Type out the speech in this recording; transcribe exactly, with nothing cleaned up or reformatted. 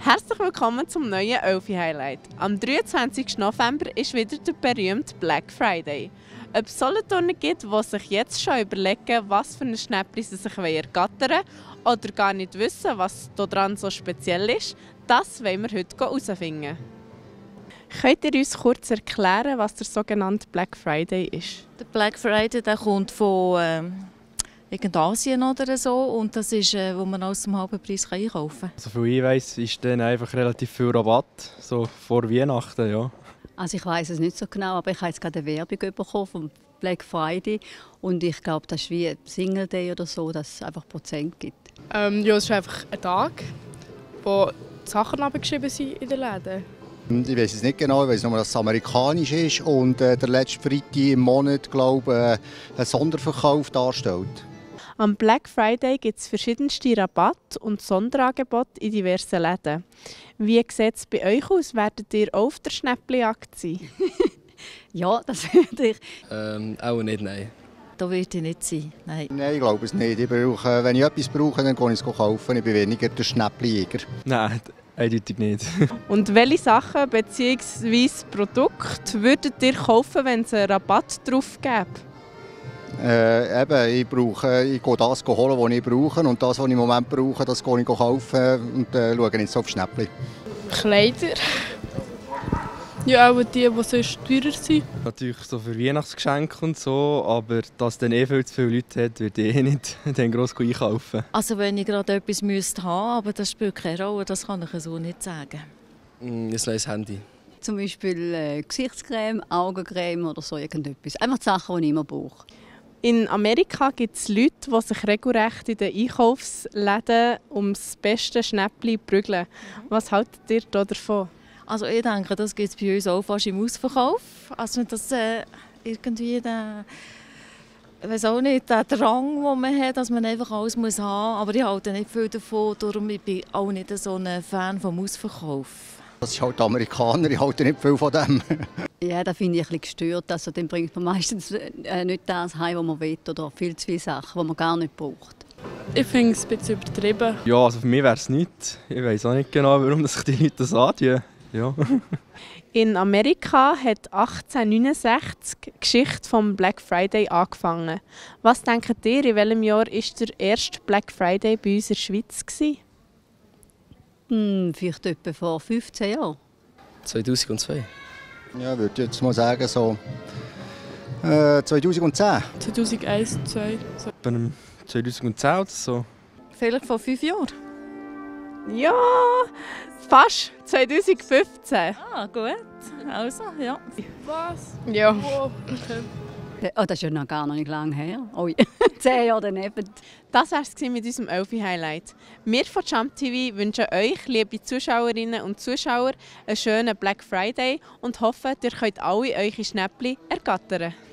Herzlich willkommen zum neuen Elfi-Highlight. Am dreiundzwanzigsten November ist wieder der berühmte Black Friday. Ob es Solothurner gibt, die sich jetzt schon überlegen, was für eine Schnäppchen sie sich ergattern wollen oder gar nicht wissen, was daran so speziell ist, das wollen wir heute herausfinden. Könnt ihr uns kurz erklären, was der sogenannte Black Friday ist? Der Black Friday der kommt von äh, Asien oder so und das ist, äh, wo man alles zum halben Preis einkaufen kann. So viel ich weiss, ist dann einfach relativ viel Rabatt, so vor Weihnachten, ja. Also ich weiss es nicht so genau, aber ich habe jetzt gerade eine Werbung bekommen vom Black Friday und ich glaube, das ist wie ein Single Day oder so, dass es einfach Prozent gibt. Ähm, ja, es ist einfach ein Tag, wo die Sachen abgeschrieben sind in den Läden. Ich weiß es nicht genau, ich weiß nur, dass es amerikanisch ist und äh, der letzte Freitag im Monat, glaube ich, äh, einen Sonderverkauf darstellt. Am Black Friday gibt es verschiedenste Rabatt- und Sonderangebote in diversen Läden. Wie sieht es bei euch aus? Werdet ihr auch auf der Schnäppli-Jagd sein? Ja, das würde ich. Ähm, auch nicht, nein. Da wird ich nicht sein, nein. Nein, ich glaube es nicht. Ich brauche, wenn ich etwas brauche, dann gehe ich es kaufen. Ich bin weniger der Schnäppli-Jäger. Nein, eindeutig nicht. Und welche Sachen bzw. Produkte würdet ihr kaufen, wenn es einen Rabatt drauf gäbe? Äh, eben, ich, brauche, ich gehe das holen, was ich brauche. Und das, was ich im Moment brauche, das gehe ich kaufen und äh, schaue jetzt auf Schnäppli. Kleider. Ja, auch die, die sonst teurer sind. Natürlich so für Weihnachtsgeschenke und so, aber dass es dann eh viel zu viele Leute hat, würde ich eh nicht dann gross einkaufen. Also wenn ich gerade etwas müsste haben, aber das spielt keine Rolle, das kann ich so nicht sagen. Mm, ein neues Handy. Zum Beispiel äh, Gesichtscreme, Augencreme oder so irgendetwas. Einfach die Sachen, die ich immer brauche. In Amerika gibt es Leute, die sich regelrecht in den Einkaufsläden ums beste Schnäppli prügeln. Was haltet ihr da davon? Also ich denke, das gibt es bei uns auch fast im Ausverkauf. Also das äh, irgendwie der, ich weiss auch nicht, der Drang, den man hat, dass man einfach alles muss haben muss. Aber ich halte nicht viel davon, darum bin ich auch nicht so ein Fan vom Ausverkauf. Das ist halt Amerikaner, ich halte nicht viel von dem. Ja, das finde ich ein bisschen gestört. Also, dann bringt man meistens äh, nicht das heim, was man will, oder viel zu viele Sachen, die man gar nicht braucht. Ich finde es ein bisschen übertrieben. Ja, also für mich wäre es nichts. Ich weiss auch nicht genau, warum sich die Leute das antun. Ja. In Amerika hat achtzehnhundertneunundsechzig die Geschichte des Black Friday angefangen. Was denkt ihr, in welchem Jahr war der erste Black Friday bei uns in der Schweiz? Hm, vielleicht etwa vor fünfzehn Jahren. zweitausendzwei. Ja, würde ich jetzt mal sagen, so äh, zweitausendzehn. zweitausendeins, zweitausendzwei. So. Bei zweitausendzehn oder so. Vielleicht vor fünf Jahren. Ja, fast. zweitausendfünfzehn. Ah, gut. Also, ja. Was? Ja. Oh, das ist ja noch gar nicht lange her. Oh, zehn Jahre daneben. Das war es mit unserem Elfi-Highlight. Wir von Jump T V wünschen euch, liebe Zuschauerinnen und Zuschauer, einen schönen Black Friday und hoffen, ihr könnt alle eure Schnäppli ergattern.